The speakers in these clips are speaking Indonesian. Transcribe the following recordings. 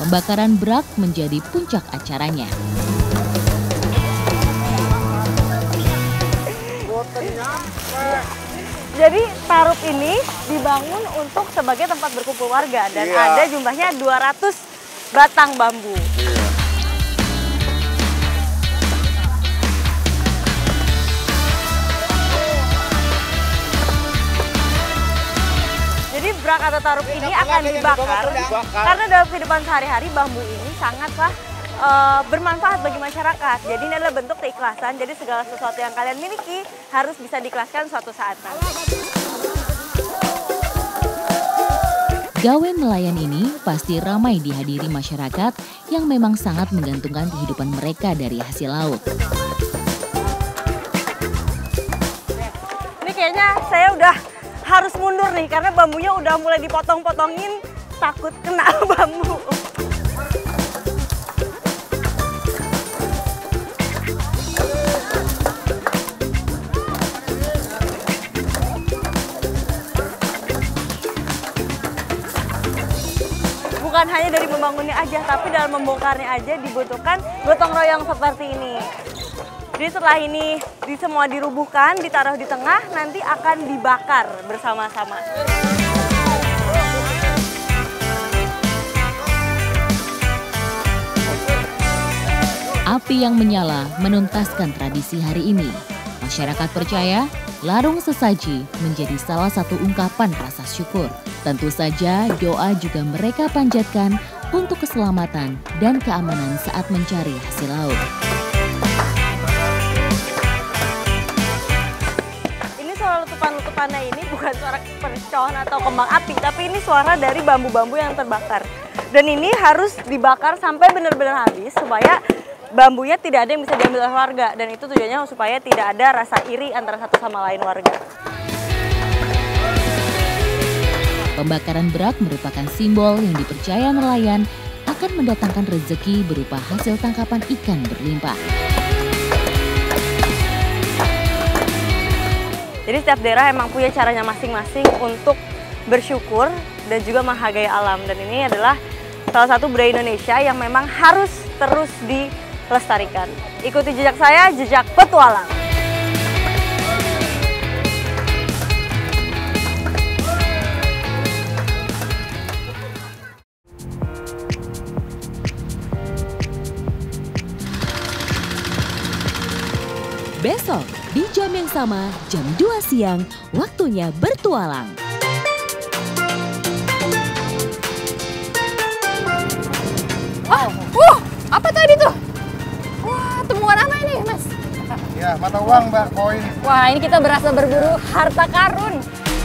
pembakaran brak menjadi puncak acaranya. Jadi tarup ini dibangun untuk sebagai tempat berkumpul warga dan ada jumlahnya 200 batang bambu. Jadi brak atau tarup ini akan dibakar karena dalam kehidupan sehari-hari bambu ini sangatlah bermanfaat bagi masyarakat. Jadi ini adalah bentuk keikhlasan. Jadi segala sesuatu yang kalian miliki harus bisa diikhlaskan suatu saat nanti. Gawe nelayan ini pasti ramai dihadiri masyarakat yang memang sangat menggantungkan kehidupan mereka dari hasil laut. Ini kayaknya saya udah harus mundur nih karena bambunya udah mulai dipotong-potongin, takut kena bambu. Bukan hanya dari membangunnya aja, tapi dalam membongkarnya aja dibutuhkan gotong royong seperti ini. Jadi setelah ini semua dirubuhkan, ditaruh di tengah, nanti akan dibakar bersama-sama. Api yang menyala menuntaskan tradisi hari ini. Masyarakat percaya larung sesaji menjadi salah satu ungkapan rasa syukur. Tentu saja doa juga mereka panjatkan untuk keselamatan dan keamanan saat mencari hasil laut. Ini suara letupan-letupannya ini bukan suara percon atau kembang api, tapi ini suara dari bambu-bambu yang terbakar. Dan ini harus dibakar sampai benar-benar habis supaya bambunya tidak ada yang bisa diambil oleh warga. Dan itu tujuannya supaya tidak ada rasa iri antara satu sama lain warga. Pembakaran brak merupakan simbol yang dipercaya nelayan akan mendatangkan rezeki berupa hasil tangkapan ikan berlimpah. Jadi setiap daerah emang punya caranya masing-masing untuk bersyukur dan juga menghargai alam. Dan ini adalah salah satu budaya Indonesia yang memang harus terus dilestarikan. Ikuti jejak saya, jejak petualang. Besok di jam yang sama, jam 2 siang, waktunya bertualang. Apa tadi tuh? Wah, temuan apa ini, Mas? Ya, mata uang, Mbak, koin. Wah, ini kita berasa berburu harta karun.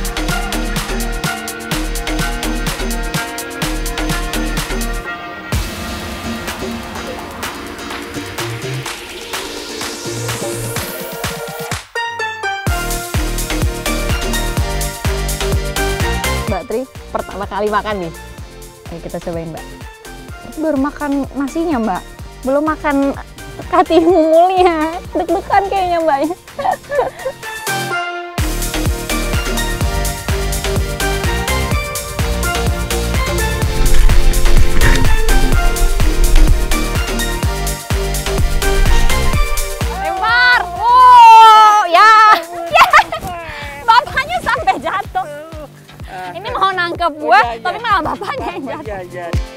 Mbak Tri, pertama kali makan nih. Ayo kita cobain, Mbak. Baru makan nasinya, Mbak. Belum makan katimunnya. Deg-degan kayaknya, Mbak. Lempar. Oh, ya. Bapaknya sampai jatuh. Ini mau nangkep buah, tapi malah bapaknya yang jatuh.